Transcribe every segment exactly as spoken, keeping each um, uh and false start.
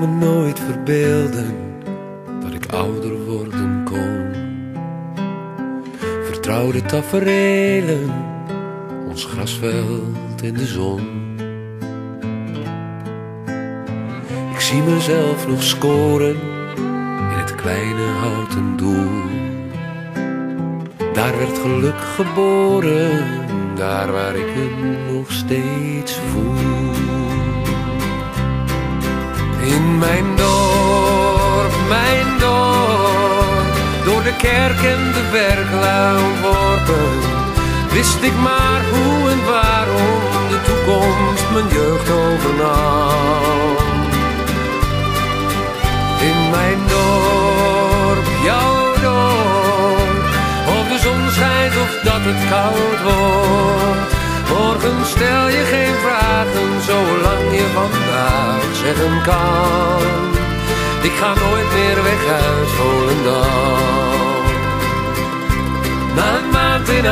me nooit verbeelden dat ik ouder worden kon. Vertrouwde taferelen, ons grasveld in de zon. Ik zie mezelf nog scoren in het kleine houten doel. Daar werd geluk geboren, daar waar ik het nog steeds voel. In mijn dorp, mijn dorp, door de kerk en de berglui ontworpen, wist ik maar hoe en waarom de toekomst mijn jeugd overnam. In mijn dorp, jouw dorp, of de zon schijnt of dat het koud wordt. Morgen stel je geen vragen, zolang je vandaag zeggen kan: ik ga nooit meer weg uit Volendam. Na een maand in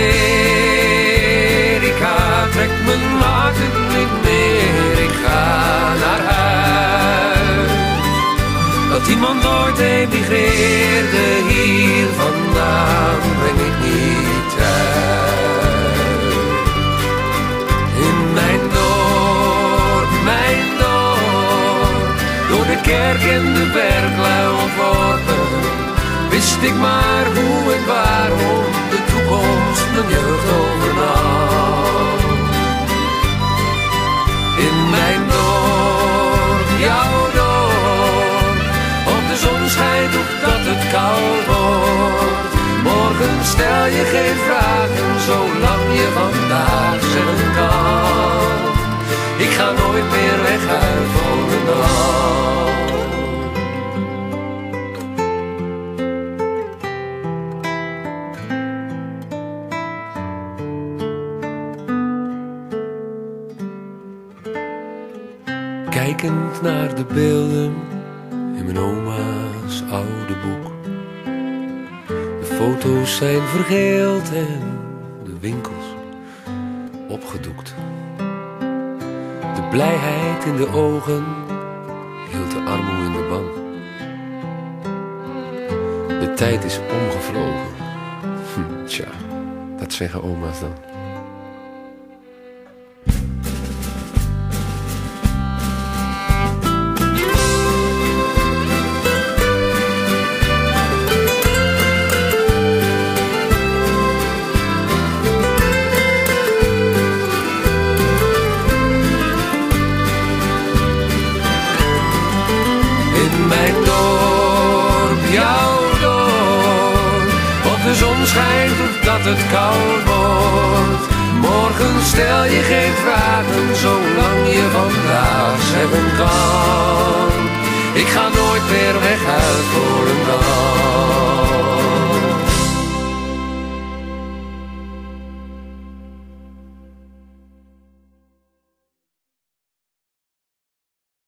Amerika trekt mijn hart het niet meer. Ik ga naar huis. Dat iemand ooit emigreerde, hier vandaan breng ik niet thuis. In mijn dorp, mijn dorp, door de kerk en de berglui ontworpen, wist ik maar hoe en waarom de toekomst mijn jeugd overnam. In mijn dorp, jouw dorp, of de zon schijnt of dat het koud wordt. Morgen stel je geen vragen, zolang je vandaag zeggen kan: ik ga nooit meer weg uit Volendam. Kijkend naar de beelden in mijn oma's oude boek. De foto's zijn vergeeld en de winkels opgedoekt. De blijheid in de ogen hield de armoe in de ban. De tijd is omgevlogen. Hm, tja, dat zeggen oma's dan. Mijn dorp, jouw dorp, of de zon schijnt of dat het koud wordt. Morgen stel je geen vragen, zolang je vandaag zeggen kan: ik ga